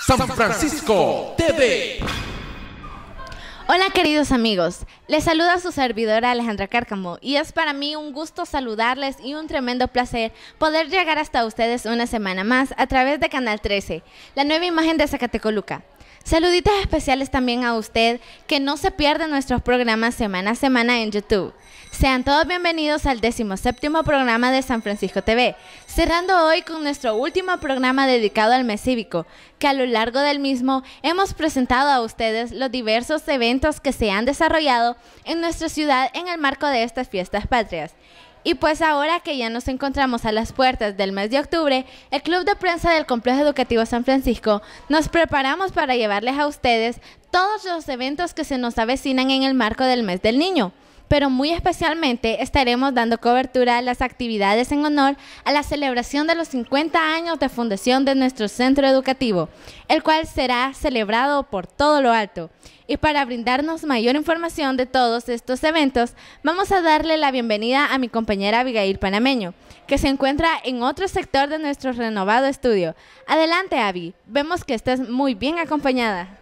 San Francisco TV. Hola queridos amigos, les saluda su servidora Alejandra Cárcamo y es para mí un gusto saludarles y un tremendo placer poder llegar hasta ustedes una semana más a través de Canal 13, la nueva imagen de Zacatecoluca. Saluditos especiales también a usted que no se pierde nuestros programas semana a semana en YouTube. Sean todos bienvenidos al 17º programa de San Francisco TV, cerrando hoy con nuestro último programa dedicado al mes cívico, que a lo largo del mismo hemos presentado a ustedes los diversos eventos que se han desarrollado en nuestra ciudad en el marco de estas fiestas patrias. Y pues ahora que ya nos encontramos a las puertas del mes de octubre, el Club de Prensa del Complejo Educativo San Francisco nos preparamos para llevarles a ustedes todos los eventos que se nos avecinan en el marco del mes del niño. Pero muy especialmente estaremos dando cobertura a las actividades en honor a la celebración de los 50 años de fundación de nuestro centro educativo, el cual será celebrado por todo lo alto. Y para brindarnos mayor información de todos estos eventos, vamos a darle la bienvenida a mi compañera Abigail Panameño, que se encuentra en otro sector de nuestro renovado estudio. Adelante, Abby, vemos que estás muy bien acompañada.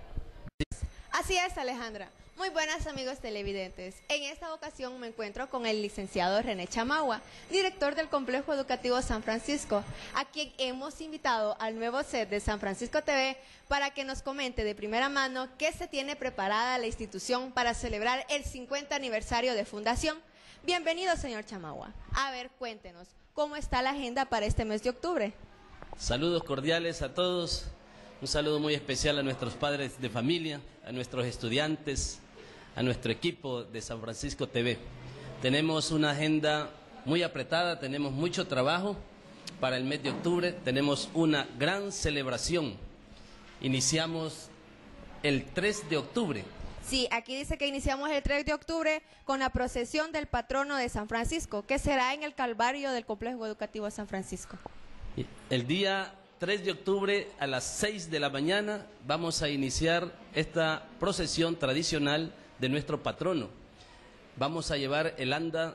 Así es, Alejandra. Muy buenas amigos televidentes. En esta ocasión me encuentro con el licenciado René Chamagua, director del Complejo Educativo San Francisco, a quien hemos invitado al nuevo set de San Francisco TV para que nos comente de primera mano qué se tiene preparada la institución para celebrar el 50 aniversario de fundación. Bienvenido, señor Chamagua. A ver, cuéntenos, ¿cómo está la agenda para este mes de octubre? Saludos cordiales a todos. Un saludo muy especial a nuestros padres de familia, a nuestros estudiantes, a nuestro equipo de San Francisco TV. Tenemos una agenda muy apretada, tenemos mucho trabajo para el mes de octubre, tenemos una gran celebración. Iniciamos el 3 de octubre. Sí, aquí dice que iniciamos el 3 de octubre con la procesión del patrono de San Francisco, que será en el Calvario del Complejo Educativo San Francisco. El día 3 de octubre a las 6 de la mañana vamos a iniciar esta procesión tradicional de nuestro patrono. Vamos a llevar el anda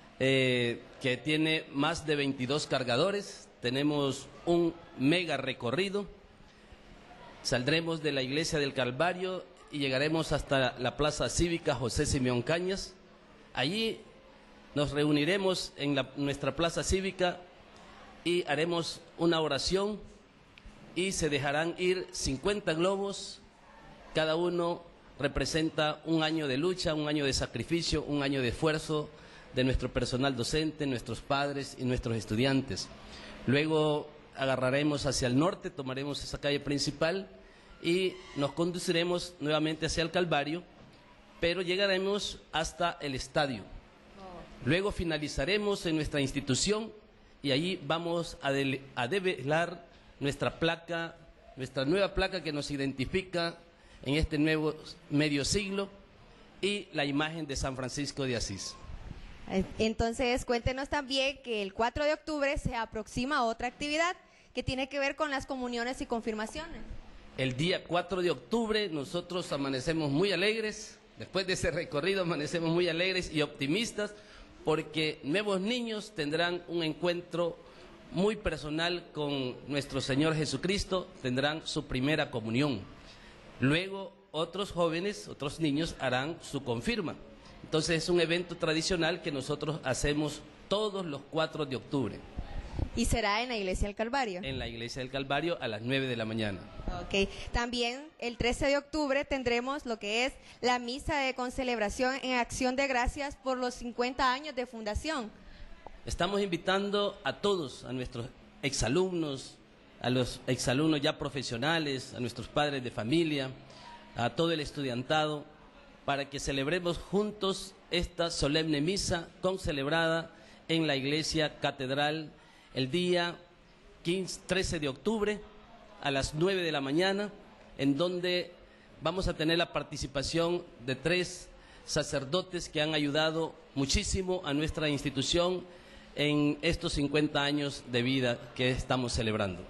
que tiene más de 22 cargadores. Tenemos un mega recorrido. Saldremos de la iglesia del Calvario y llegaremos hasta la Plaza Cívica José Simeón Cañas. Allí nos reuniremos en nuestra Plaza Cívica y haremos una oración y se dejarán ir 50 globos. Cada uno representa un año de lucha, un año de sacrificio, un año de esfuerzo de nuestro personal docente, nuestros padres y nuestros estudiantes. Luego agarraremos hacia el norte, tomaremos esa calle principal y nos conduciremos nuevamente hacia el Calvario, pero llegaremos hasta el estadio. Luego finalizaremos en nuestra institución y allí vamos a develar nuestra placa, nuestra nueva placa que nos identifica en este nuevo medio siglo y la imagen de San Francisco de Asís. Entonces, cuéntenos también que el 4 de octubre se aproxima otra actividad que tiene que ver con las comuniones y confirmaciones. El día 4 de octubre nosotros amanecemos muy alegres, después de ese recorrido amanecemos muy alegres y optimistas porque nuevos niños tendrán un encuentro muy personal con nuestro Señor Jesucristo, tendrán su primera comunión. Luego otros jóvenes, otros niños harán su confirma. Entonces es un evento tradicional que nosotros hacemos todos los 4 de octubre. ¿Y será en la Iglesia del Calvario? En la Iglesia del Calvario a las 9 de la mañana. Ok. También el 13 de octubre tendremos lo que es la misa de concelebración en acción de gracias por los 50 años de fundación. Estamos invitando a todos, a nuestros exalumnos, a los exalumnos ya profesionales, a nuestros padres de familia, a todo el estudiantado, para que celebremos juntos esta solemne misa concelebrada en la Iglesia Catedral el día 13 de octubre a las 9 de la mañana, en donde vamos a tener la participación de 3 sacerdotes que han ayudado muchísimo a nuestra institución en estos 50 años de vida que estamos celebrando.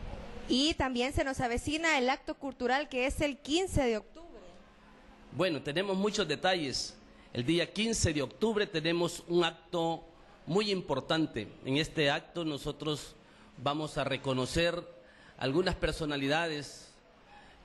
Y también se nos avecina el acto cultural que es el 15 de octubre. Bueno, tenemos muchos detalles. El día 15 de octubre tenemos un acto muy importante. En este acto nosotros vamos a reconocer algunas personalidades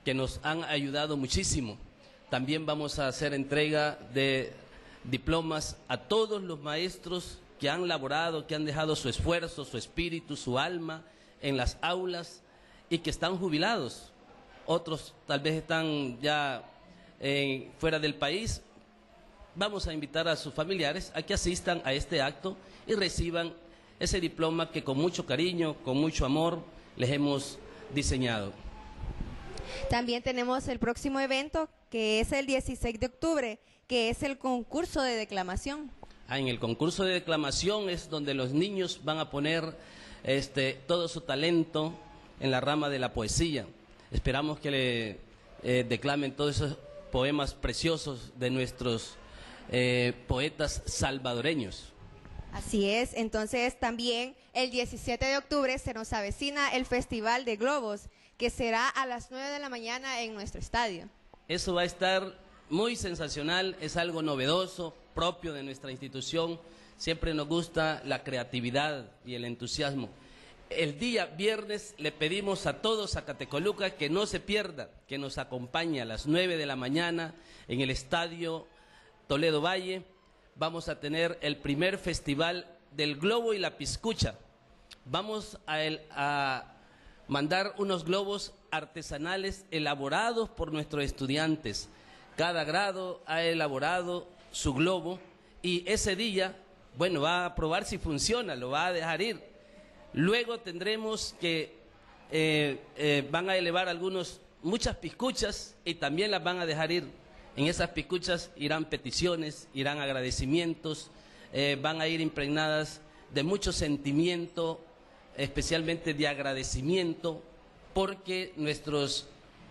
que nos han ayudado muchísimo. También vamos a hacer entrega de diplomas a todos los maestros que han laborado, que han dejado su esfuerzo, su espíritu, su alma en las aulas y que están jubilados. Otros tal vez están ya fuera del país. Vamos a invitar a sus familiares a que asistan a este acto y reciban ese diploma que con mucho cariño, con mucho amor, les hemos diseñado. También tenemos el próximo evento, que es el 16 de octubre, que es el concurso de declamación. En el concurso de declamación es donde los niños van a poner todo su talento en la rama de la poesía. Esperamos que le declamen todos esos poemas preciosos de nuestros poetas salvadoreños. Así es, entonces también el 17 de octubre se nos avecina el Festival de Globos, que será a las 9 de la mañana en nuestro estadio. Eso va a estar muy sensacional, es algo novedoso, propio de nuestra institución. Siempre nos gusta la creatividad y el entusiasmo. El día viernes le pedimos a todos Zacatecoluca que no se pierda, que nos acompañe a las 9 de la mañana en el estadio Toledo Valle. Vamos a tener el primer festival del globo y la piscucha. Vamos a mandar unos globos artesanales elaborados por nuestros estudiantes. Cada grado ha elaborado su globo y ese día, bueno, va a probar si funciona, lo va a dejar ir. Luego tendremos que, van a elevar muchas piscuchas y también las van a dejar ir. En esas piscuchas irán peticiones, irán agradecimientos, van a ir impregnadas de mucho sentimiento, especialmente de agradecimiento, porque nuestros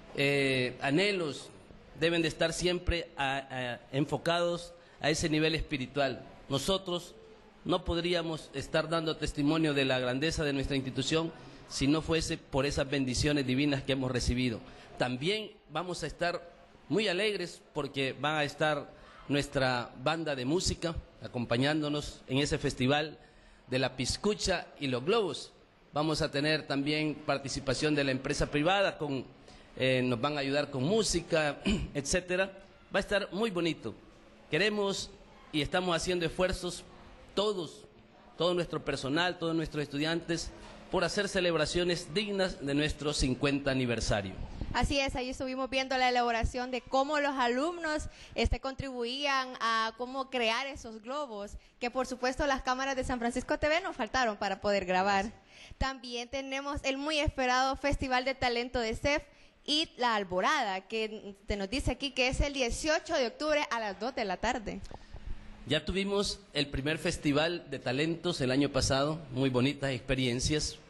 anhelos deben de estar siempre enfocados a ese nivel espiritual. Nosotros no podríamos estar dando testimonio de la grandeza de nuestra institución si no fuese por esas bendiciones divinas que hemos recibido. También vamos a estar muy alegres porque va a estar nuestra banda de música acompañándonos en ese festival de la piscucha y los globos. Vamos a tener también participación de la empresa privada, nos van a ayudar con música, etcétera. Va a estar muy bonito. Queremos y estamos haciendo esfuerzos todo nuestro personal, todos nuestros estudiantes, por hacer celebraciones dignas de nuestro 50 aniversario. Así es, ahí estuvimos viendo la elaboración de cómo los alumnos contribuían a cómo crear esos globos, que por supuesto las cámaras de San Francisco TV nos faltaron para poder grabar. También tenemos el muy esperado Festival de Talento de CEF y La Alborada, que te nos dice aquí que es el 18 de octubre a las 2 de la tarde. Ya tuvimos el primer Festival de Talentos el año pasado, muy bonitas experiencias,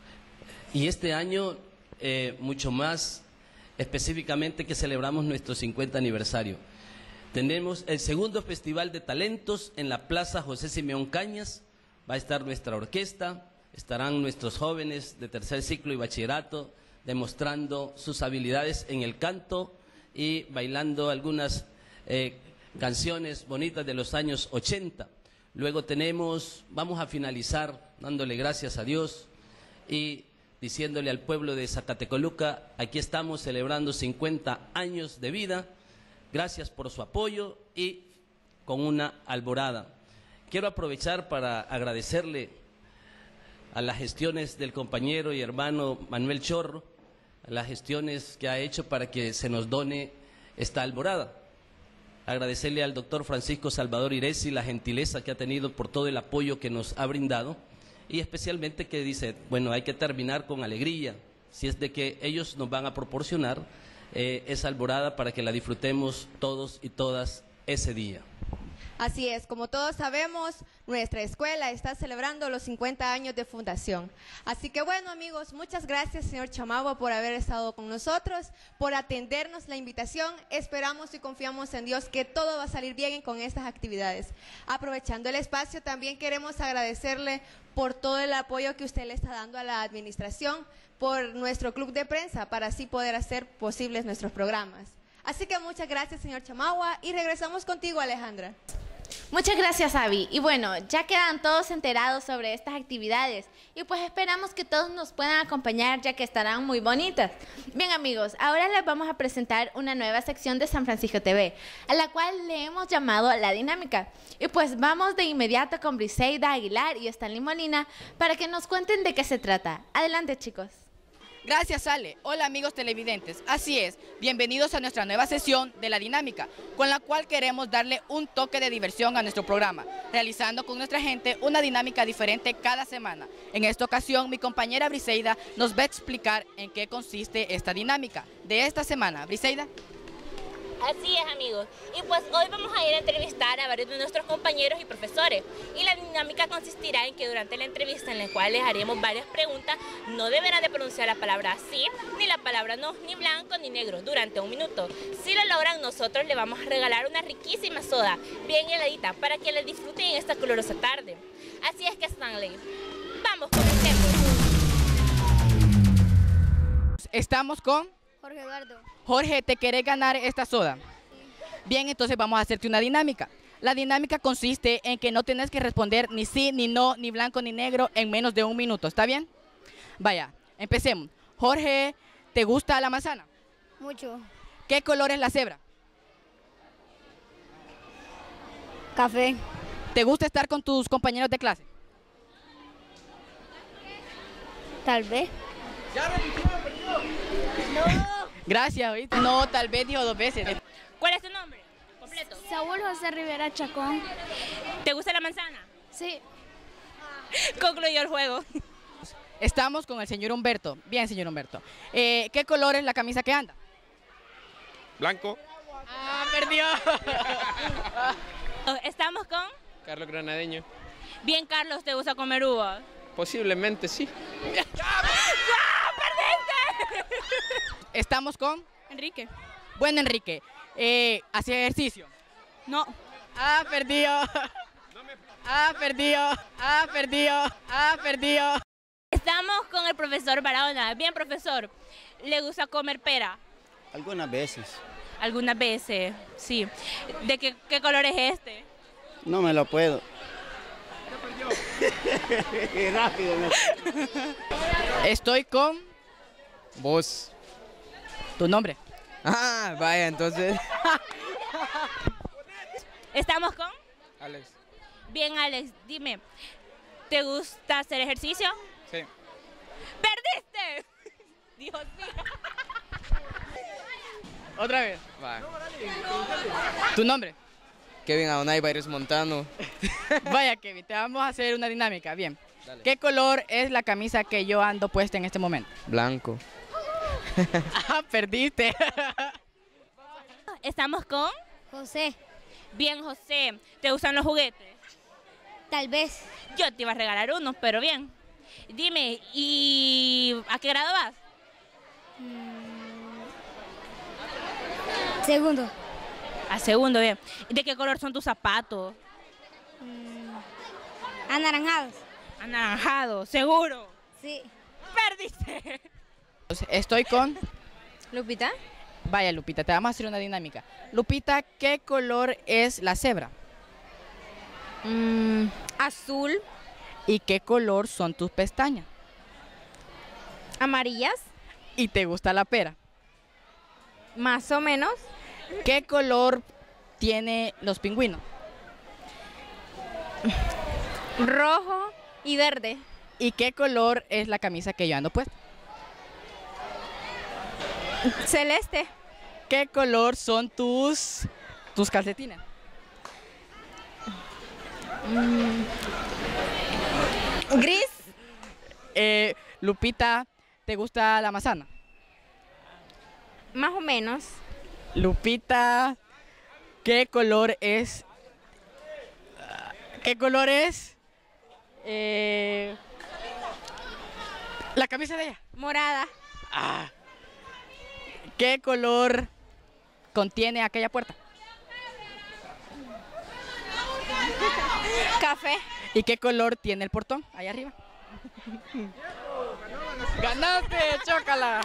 y este año mucho más específicamente que celebramos nuestro 50 aniversario. Tenemos el segundo Festival de Talentos en la Plaza José Simeón Cañas. Va a estar nuestra orquesta, estarán nuestros jóvenes de tercer ciclo y bachillerato demostrando sus habilidades en el canto y bailando algunas canciones bonitas de los años 80. Luego vamos a finalizar dándole gracias a Dios y diciéndole al pueblo de Zacatecoluca, aquí estamos celebrando 50 años de vida, gracias por su apoyo y con una alborada. Quiero aprovechar para agradecerle a las gestiones del compañero y hermano Manuel Chorro, a las gestiones que ha hecho para que se nos done esta alborada. Agradecerle al doctor Francisco Salvador Iresi la gentileza que ha tenido por todo el apoyo que nos ha brindado y especialmente que dice, bueno, hay que terminar con alegría, si es de que ellos nos van a proporcionar esa alborada para que la disfrutemos todos y todas ese día. Así es, como todos sabemos, nuestra escuela está celebrando los 50 años de fundación. Así que bueno, amigos, muchas gracias, señor Chamagua, por haber estado con nosotros, por atendernos la invitación. Esperamos y confiamos en Dios que todo va a salir bien con estas actividades. Aprovechando el espacio, también queremos agradecerle por todo el apoyo que usted le está dando a la administración, por nuestro club de prensa, para así poder hacer posibles nuestros programas. Así que muchas gracias, señor Chamagua, y regresamos contigo, Alejandra. Muchas gracias, Abby. Y bueno, ya quedan todos enterados sobre estas actividades y pues esperamos que todos nos puedan acompañar ya que estarán muy bonitas. Bien, amigos, ahora les vamos a presentar una nueva sección de San Francisco TV, a la cual le hemos llamado La Dinámica. Y pues vamos de inmediato con Briseida Aguilar y Stanley Molina para que nos cuenten de qué se trata. Adelante, chicos. Gracias, Ale. Hola, amigos televidentes. Así es, bienvenidos a nuestra nueva sesión de La Dinámica, con la cual queremos darle un toque de diversión a nuestro programa, realizando con nuestra gente una dinámica diferente cada semana. En esta ocasión, mi compañera Briseida nos va a explicar en qué consiste esta dinámica de esta semana. Briseida. Así es, amigos. Y pues hoy vamos a ir a entrevistar a varios de nuestros compañeros y profesores. Y la dinámica consistirá en que durante la entrevista, en la cual les haremos varias preguntas, no deberán de pronunciar la palabra sí, ni la palabra no, ni blanco ni negro, durante 1 minuto. Si lo logran, nosotros les vamos a regalar una riquísima soda, bien heladita, para que la disfruten en esta colorosa tarde. Así es que, Stanley, vamos, comencemos. Estamos con Jorge Eduardo. Jorge. ¿Te querés ganar esta soda? Bien, entonces vamos a hacerte una dinámica. La dinámica consiste en que no tienes que responder ni sí, ni no, ni blanco, ni negro en menos de 1 minuto. ¿Está bien? Vaya, empecemos. Jorge, ¿te gusta la manzana? Mucho. ¿Qué color es la cebra? Café. ¿Te gusta estar con tus compañeros de clase? Tal vez. Gracias, ¿oíste? No, tal vez dijo 2 veces. ¿Cuál es tu nombre completo? Saúl José Rivera Chacón. ¿Te gusta la manzana? Sí. Concluyó el juego. Estamos con el señor Humberto. Bien, señor Humberto. ¿Qué color es la camisa que anda? Blanco. Ah, perdió. Estamos con... Carlos Granadeño. Bien, Carlos, ¿te gusta comer uvas? Posiblemente sí. Estamos con Enrique. Bueno, Enrique. ¿Hacía ejercicio? No. Ah, perdió. Ah, perdió. Ah, perdió. Ah, perdió. Estamos con el profesor Barahona. Bien, profesor, ¿le gusta comer pera? Algunas veces. Algunas veces, sí. ¿De qué color es este? No me lo puedo. Rápido. Estoy con Vos. tu nombre. Ah, vaya, entonces. ¿Estamos con? Alex. Bien, Alex, dime, ¿te gusta hacer ejercicio? Sí. ¡Perdiste! Dios mío. Otra vez. Va. Tu nombre. Kevin Adonai Bayres Montano. Vaya, Kevin, te vamos a hacer una dinámica. Bien. Dale. ¿Qué color es la camisa que yo ando puesta en este momento? Blanco. Ah, perdiste. ¿Estamos con? José. Bien, José, ¿te gustan los juguetes? Tal vez. Yo te iba a regalar uno, pero bien. Dime, ¿y a qué grado vas? Segundo. A segundo, bien. ¿De qué color son tus zapatos? Anaranjados. Anaranjado, seguro. Sí. Perdiste. Estoy con... Lupita. Vaya, Lupita, te vamos a hacer una dinámica. Lupita, ¿qué color es la cebra? Azul. ¿Y qué color son tus pestañas? Amarillas. ¿Y te gusta la pera? Más o menos. ¿Qué color tiene los pingüinos? Rojo y verde. ¿Y qué color es la camisa que yo ando puesta? Celeste. ¿Qué color son tus calcetines? Gris. Lupita, ¿te gusta la manzana? Más o menos. Lupita, ¿qué color es? ¿Qué color es? La camisa de ella. Morada. Ah. ¿Qué color contiene aquella puerta? Café. ¿Y qué color tiene el portón? Ahí arriba. ¡Ganaste! ¡Chócala!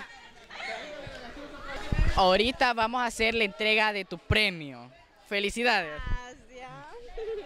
Ahorita vamos a hacer la entrega de tu premio. ¡Felicidades! Gracias.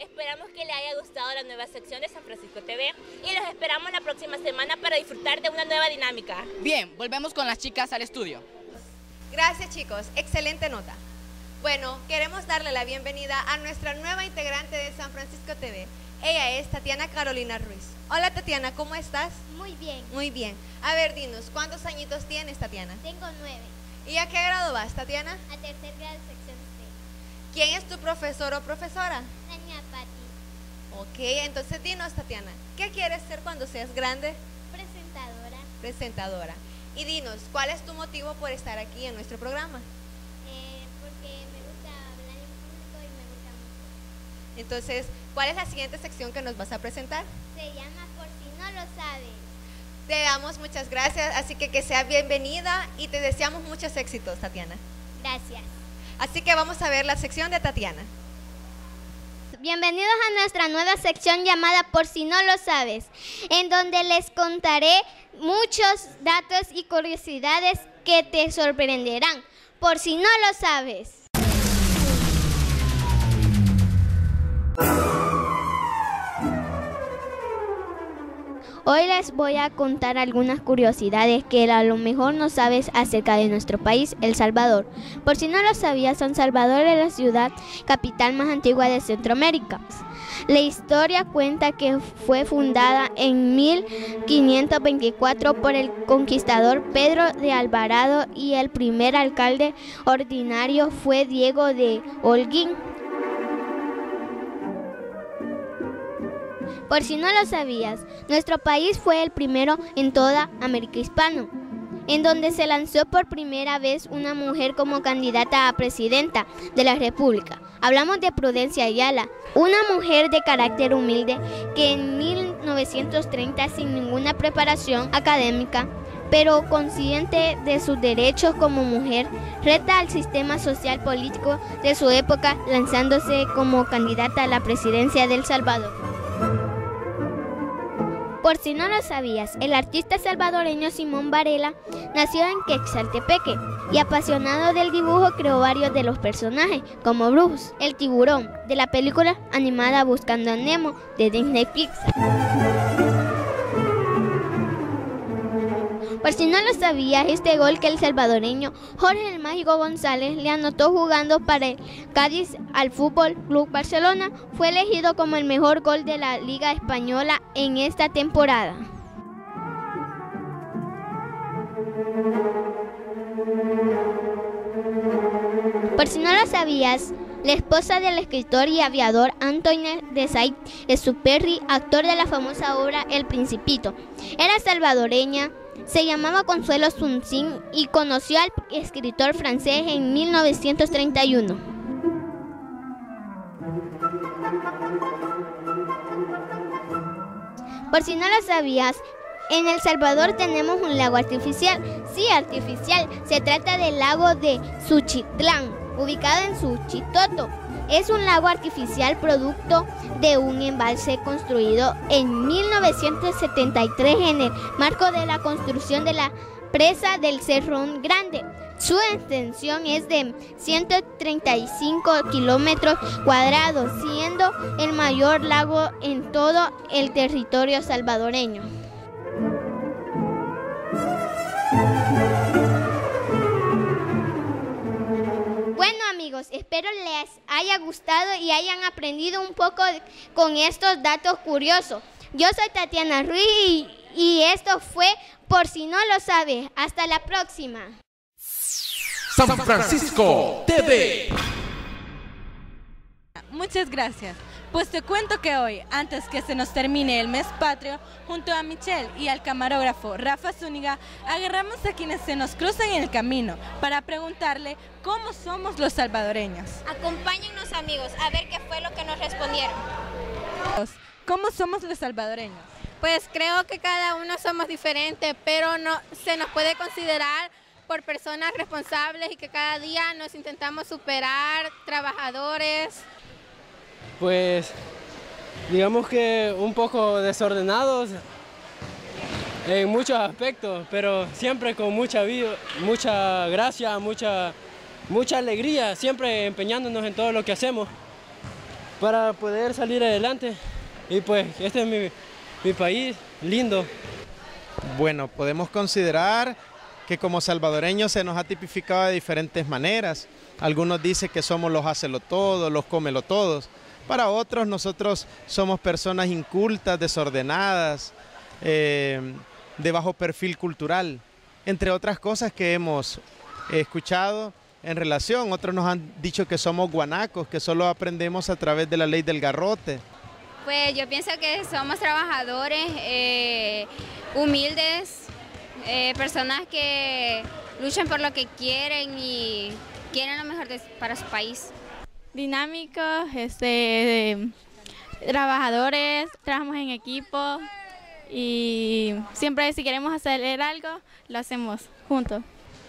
Esperamos que les haya gustado la nueva sección de San Francisco TV y los esperamos la próxima semana para disfrutar de una nueva dinámica. Bien, volvemos con las chicas al estudio. Gracias, chicos, excelente nota. Bueno, queremos darle la bienvenida a nuestra nueva integrante de San Francisco TV. Ella es Tatiana Carolina Ruiz. Hola, Tatiana, ¿cómo estás? Muy bien. Muy bien. A ver, dinos, ¿cuántos añitos tienes, Tatiana? Tengo 9. ¿Y a qué grado vas, Tatiana? A tercer grado, sección C. ¿Quién es tu profesor o profesora? Tania Patti. Ok, entonces dinos, Tatiana, ¿qué quieres ser cuando seas grande? Presentadora. Presentadora. Y dinos, ¿cuál es tu motivo por estar aquí en nuestro programa? Porque me gusta hablar en público y me gusta mucho. Entonces, ¿cuál es la siguiente sección que nos vas a presentar? Se llama Por si no lo sabes. Te damos muchas gracias, así que sea bienvenida y te deseamos muchos éxitos, Tatiana. Gracias. Así que vamos a ver la sección de Tatiana. Bienvenidos a nuestra nueva sección llamada Por si no lo sabes, en donde les contaré muchos datos y curiosidades que te sorprenderán, por si no lo sabes. Hoy les voy a contar algunas curiosidades que a lo mejor no sabes acerca de nuestro país, El Salvador. Por si no lo sabías, San Salvador es la ciudad capital más antigua de Centroamérica. La historia cuenta que fue fundada en 1524 por el conquistador Pedro de Alvarado y el primer alcalde ordinario fue Diego de Holguín. Por si no lo sabías, nuestro país fue el primero en toda América Hispana, en donde se lanzó por primera vez una mujer como candidata a presidenta de la República. Hablamos de Prudencia Ayala, una mujer de carácter humilde que en 1930, sin ninguna preparación académica, pero consciente de sus derechos como mujer, reta al sistema social político de su época, lanzándose como candidata a la presidencia de El Salvador. Por si no lo sabías, el artista salvadoreño Simón Varela nació en Quexaltepeque y apasionado del dibujo creó varios de los personajes, como Bruce, el tiburón, de la película animada Buscando a Nemo de Disney Pixar. Por si no lo sabías, este gol que el salvadoreño Jorge el Mágico González le anotó jugando para el Cádiz al Fútbol Club Barcelona fue elegido como el mejor gol de la Liga Española en esta temporada. Por si no lo sabías, la esposa del escritor y aviador Antoine de Saint-Exupéry, actor de la famosa obra El Principito, era salvadoreña. Se llamaba Consuelo Sunsin y conoció al escritor francés en 1931. Por si no lo sabías, en El Salvador tenemos un lago artificial. Sí, artificial. Se trata del lago de Suchitlán, ubicado en Suchitoto. Es un lago artificial producto de un embalse construido en 1973 en el marco de la construcción de la presa del Cerrón Grande. Su extensión es de 135 kilómetros cuadrados, siendo el mayor lago en todo el territorio salvadoreño. Bueno, amigos, espero les haya gustado y hayan aprendido un poco con estos datos curiosos. Yo soy Tatiana Ruiz y esto fue Por si no lo sabes. Hasta la próxima. San Francisco TV. Muchas gracias. Pues te cuento que hoy, antes que se nos termine el mes patrio, junto a Michelle y al camarógrafo Rafa Zúñiga, agarramos a quienes se nos cruzan en el camino para preguntarle cómo somos los salvadoreños. Acompáñennos, amigos, a ver qué fue lo que nos respondieron. ¿Cómo somos los salvadoreños? Pues creo que cada uno somos diferentes, pero no se nos puede considerar por personas responsables y que cada día nos intentamos superar, trabajadores. Pues digamos que un poco desordenados en muchos aspectos, pero siempre con mucha gracia, mucha alegría, siempre empeñándonos en todo lo que hacemos. para poder salir adelante. Y pues este es mi país, lindo. Bueno, podemos considerar que como salvadoreños se nos ha tipificado de diferentes maneras. Algunos dicen que somos los hacelotodos, los comelotodos. Para otros, nosotros somos personas incultas, desordenadas, de bajo perfil cultural, entre otras cosas que hemos escuchado en relación. Otros nos han dicho que somos guanacos, que solo aprendemos a través de la ley del garrote. Pues yo pienso que somos trabajadores, humildes, personas que luchan por lo que quieren y quieren lo mejor para su país. Dinámicos, trabajadores, trabajamos en equipo y siempre si queremos hacer algo, lo hacemos juntos.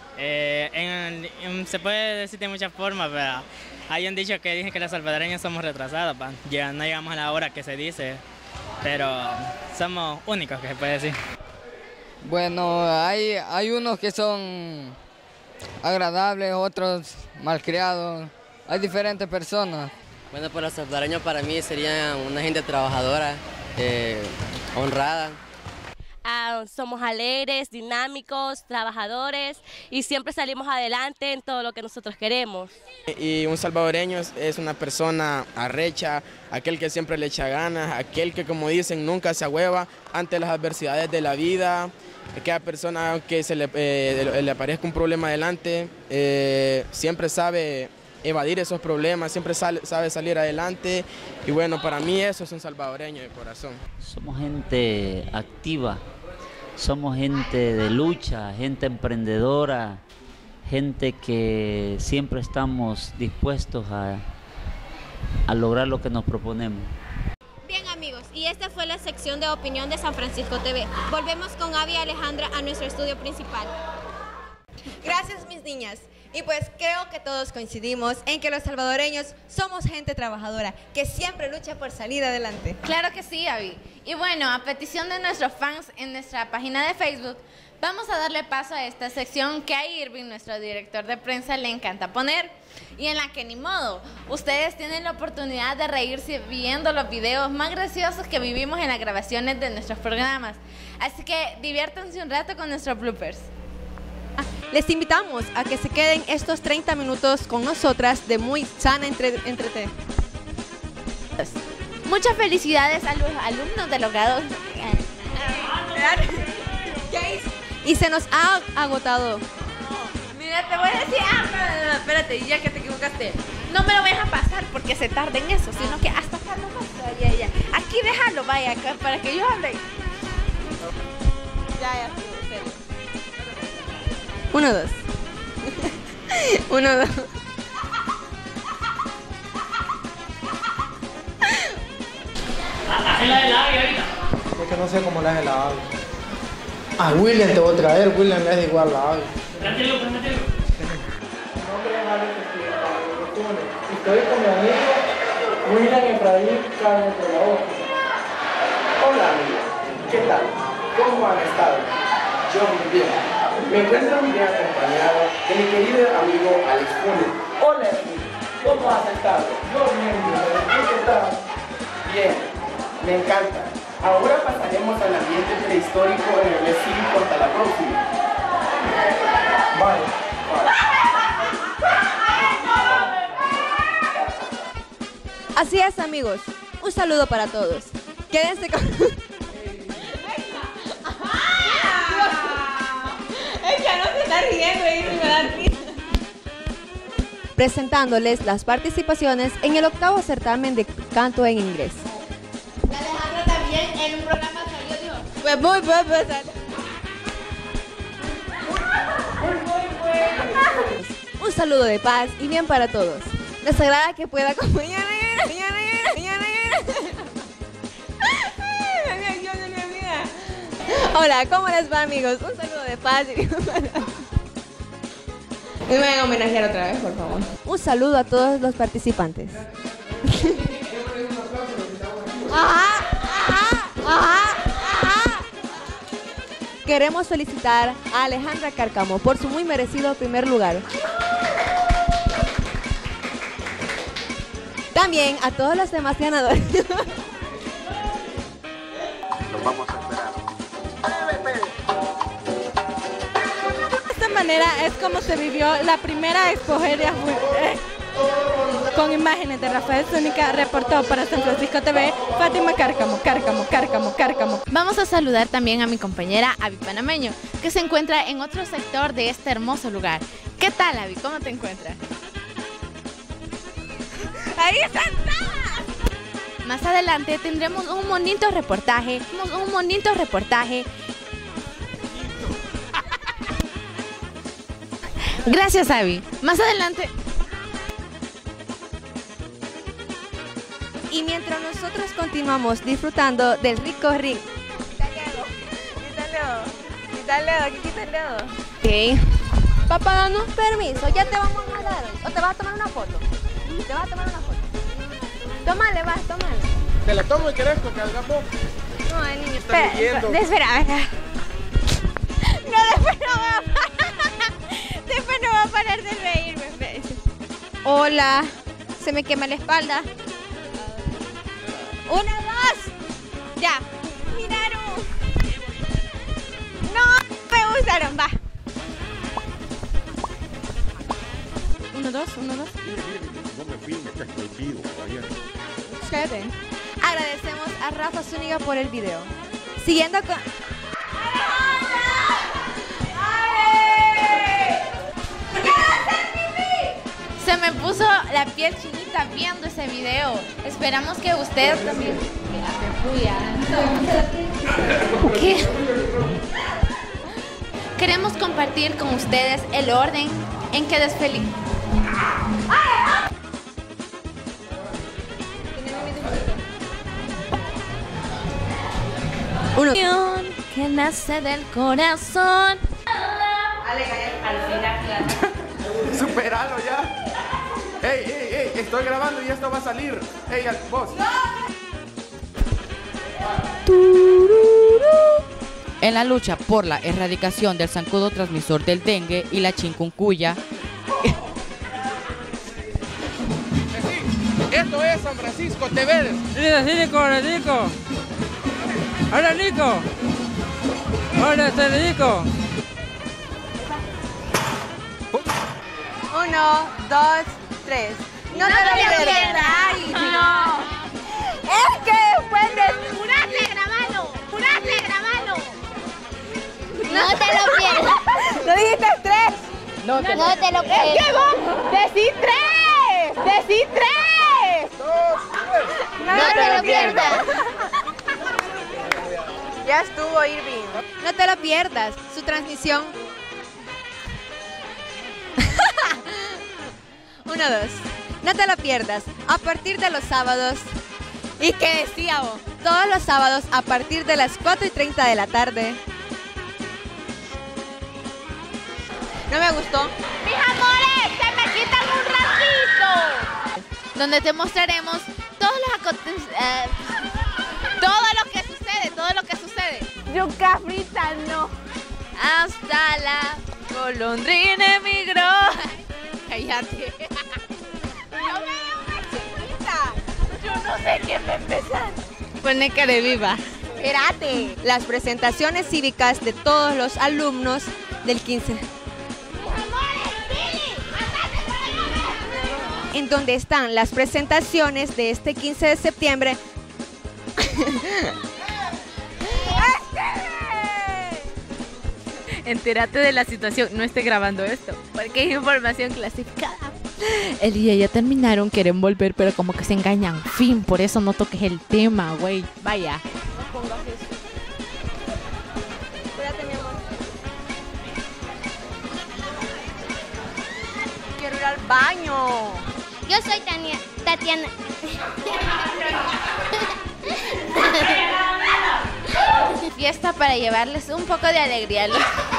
Se puede decir de muchas formas, pero hay un dicho que dicen que los salvadoreños somos retrasados, ya no llegamos a la hora que se dice, pero somos únicos, que se puede decir. Bueno, hay unos que son agradables, otros malcriados, hay diferentes personas. Bueno, pues los salvadoreños para mí serían una gente trabajadora, honrada. Somos alegres, dinámicos, trabajadores y siempre salimos adelante en todo lo que nosotros queremos. Y un salvadoreño es una persona arrecha, aquel que siempre le echa ganas, aquel que, como dicen, nunca se ahueva ante las adversidades de la vida. Aquella persona que le aparezca un problema adelante, siempre sabe evadir esos problemas, siempre sabe salir adelante. Y bueno, para mí eso es un salvadoreño de corazón. Somos gente activa, somos gente de lucha, gente emprendedora, gente que siempre estamos dispuestos a lograr lo que nos proponemos. Bien amigos, y esta fue la sección de opinión de San Francisco TV. Volvemos con Avi y Alejandra a nuestro estudio principal. Gracias mis niñas. Y pues creo que todos coincidimos en que los salvadoreños somos gente trabajadora, que siempre lucha por salir adelante. Claro que sí, Avi. Y bueno, a petición de nuestros fans en nuestra página de Facebook, vamos a darle paso a esta sección que a Irving, nuestro director de prensa, le encanta poner. Y en la que ni modo, ustedes tienen la oportunidad de reírse viendo los videos más graciosos que vivimos en las grabaciones de nuestros programas. Así que diviértanse un rato con nuestros bloopers. Les invitamos a que se queden estos 30 minutos con nosotras de muy sana entretenimiento. Muchas felicidades a los alumnos de los grados. Y se nos ha agotado. Mira, te voy a decir, no, espérate, ya que te equivocaste. No me lo vayas a pasar porque se tarda en eso, sino que hasta acá nomás. Ya. Aquí déjalo, vaya, acá, para que yo hable. Ya, serio. 1, 2. 1, 2. Haz la de la Avi ahorita. Es que no sé cómo la hace la Avi. A William te voy a traer, William le hace igual la Avi. Tranquilo. Mi nombre es Alex Espinosa. Estoy con mi amigo William Efraín Carlos de la Oca. Hola amigos, ¿qué tal? ¿Cómo han estado? Yo muy bien. Me encuentro muy bien acompañado de mi querido amigo Alex Funes. Hola amigo, ¿cómo has estado? Yo bien, ¿qué tal? Bien, me encanta. Ahora pasaremos al ambiente prehistórico en el mes cívico hasta la próxima. Bye. Así es amigos, un saludo para todos. Quédense con... Ella no se está riendo y me da risa. Presentándoles las participaciones en el 8º certamen de canto en inglés. Alejandra también en un programa salió, dijo. Pues muy Un saludo de paz y bien para todos. Les agrada que pueda acompañar. Hola, ¿cómo les va amigos? Un saludo de paz y bien para todos. Me van a homenajear otra vez, por favor. Un saludo a todos los participantes. Queremos felicitar a Alejandra Cárcamo por su muy merecido primer lugar. También a todos los demás ganadores. Los vamos a esperar. De esta manera es como se vivió la primera Expoferia con imágenes de Rafael Zúñiga. Reportó para San Francisco TV, Fátima Cárcamo. Vamos a saludar también a mi compañera Avi Panameño, que se encuentra en otro sector de este hermoso lugar. ¿Qué tal, Avi? ¿Cómo te encuentras? ¡Ahí sentada! Más adelante tendremos un bonito reportaje. Gracias, Avi. Más adelante. Y mientras nosotros continuamos disfrutando del rico ring. Quita el dedo. Ok. Papá, danos permiso, ya te vamos a dar. ¿O te vas a tomar una foto? ¿Te vas a tomar una foto? Tómale. Te la tomo y querés porque hagamos. No, el niño. Espera. No, Después no va a parar de reírme. Hola, se me quema la espalda. 1, 2. Ya. Miraron. No me gustaron, va. 1, 2. No me filmes, que estoy vivo todavía. Cállate. Agradecemos a Rafa Zúñiga por el video. Siguiendo con... Se me puso la piel chinita viendo ese video. Esperamos que usted también... ¿Qué? Queremos compartir con ustedes el orden en que desfilamos. Uno. Que nace del corazón. Superalo ya. Ey, estoy grabando y esto va a salir. Ey, vos. En la lucha por la erradicación del zancudo transmisor del dengue y la chikungunya. Esto es San Francisco TV. Hola, Nico. Hola, Nico. 1, 2, 3. No te lo pierdas. Ay, no. Es que después de... ¡Juraste grabarlo! No te lo pierdas. ¿No dijiste 3? No te lo pierdas. Es que vos decís 3. Decís 3. 2, 3. No te lo pierdas. Ya estuvo, Irving. No te lo pierdas. Su transmisión. 1, 2. No te lo pierdas. A partir de los sábados. ¿Y qué decía vos? Todos los sábados a partir de las 4:30 de la tarde. No me gustó. ¡Mis amores! ¡Se me quitan un ratito! Donde te mostraremos todos los acontecimientos. Todo lo que sucede. Yuca frita no. Hasta la golondrina emigró. Cállate. Yo veo una chiquita. Yo no sé quién va a empezar. Pone cara de viva. Espérate. Las presentaciones cívicas de todos los alumnos del 15. En donde están las presentaciones de este 15 de septiembre. Entérate de la situación, no esté grabando esto, porque es información clasificada. Él y ella terminaron, quieren volver, pero como que se engañan. Fin, por eso no toques el tema, güey. Vaya. No pongas eso. Espérate, mi amor. Quiero ir al baño. Yo soy Tatiana. Fiesta para llevarles un poco de alegría.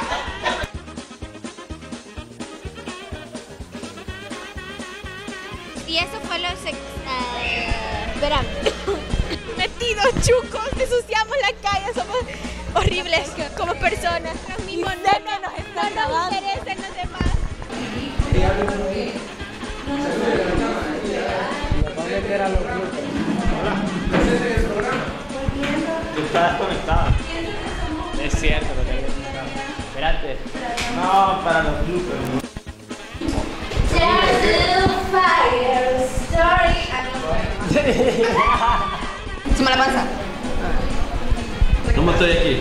Y eso fue lo... Espérame. Metidos chucos, ensuciamos la calle, somos horribles como personas. Nos mismos no nos interesan los demás. No, para los bloopers. Suma la panza. ¿Cómo estoy aquí?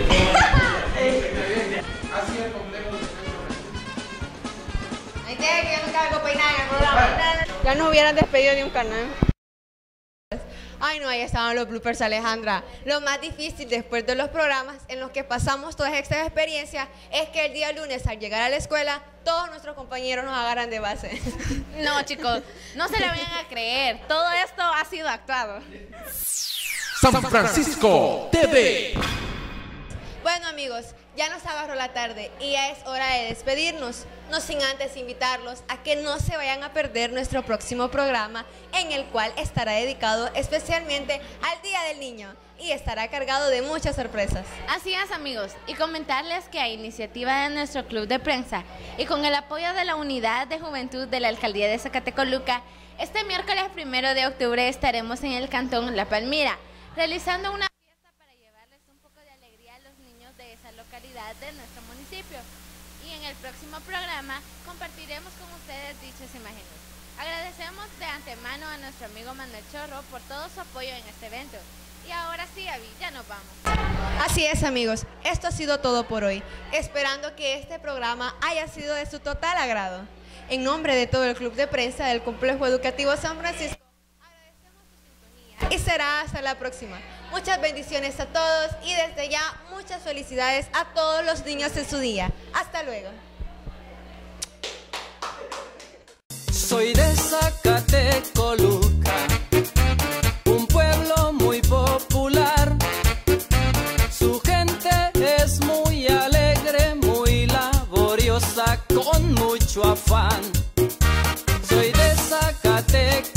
Ahí te que yo nunca hago peinar en el programa. Ya nos hubieran despedido de un canal. Ay no, ahí estaban los bloopers, Alejandra. Lo más difícil después de los programas en los que pasamos todas estas experiencias es que el día lunes al llegar a la escuela todos nuestros compañeros nos agarran de base. No, chicos, no se lo vayan a creer. Todo esto ha sido actuado. San Francisco TV. Bueno amigos, ya nos agarró la tarde y ya es hora de despedirnos. No sin antes invitarlos a que no se vayan a perder nuestro próximo programa, en el cual estará dedicado especialmente al Día del Niño y estará cargado de muchas sorpresas. Así es, amigos, y comentarles que a iniciativa de nuestro club de prensa y con el apoyo de la Unidad de Juventud de la Alcaldía de Zacatecoluca, este miércoles 1 de octubre estaremos en el Cantón La Palmira, realizando una fiesta para llevarles un poco de alegría a los niños de esa localidad de nuestro municipio. Y en el próximo programa compartiremos con ustedes dichas imágenes. Agradecemos de antemano a nuestro amigo Manuel Chorro por todo su apoyo en este evento. Y ahora sí, Abby, ya nos vamos. Así es, amigos, esto ha sido todo por hoy, esperando que este programa haya sido de su total agrado. En nombre de todo el club de prensa del Complejo Educativo San Francisco, agradecemos su sintonía y será hasta la próxima. Muchas bendiciones a todos y desde ya muchas felicidades a todos los niños en su día. Hasta luego. Soy de Zacatecoluca, un pueblo muy popular. Su gente es muy alegre, muy laboriosa, con mucho afán. Soy de Zacatecoluca.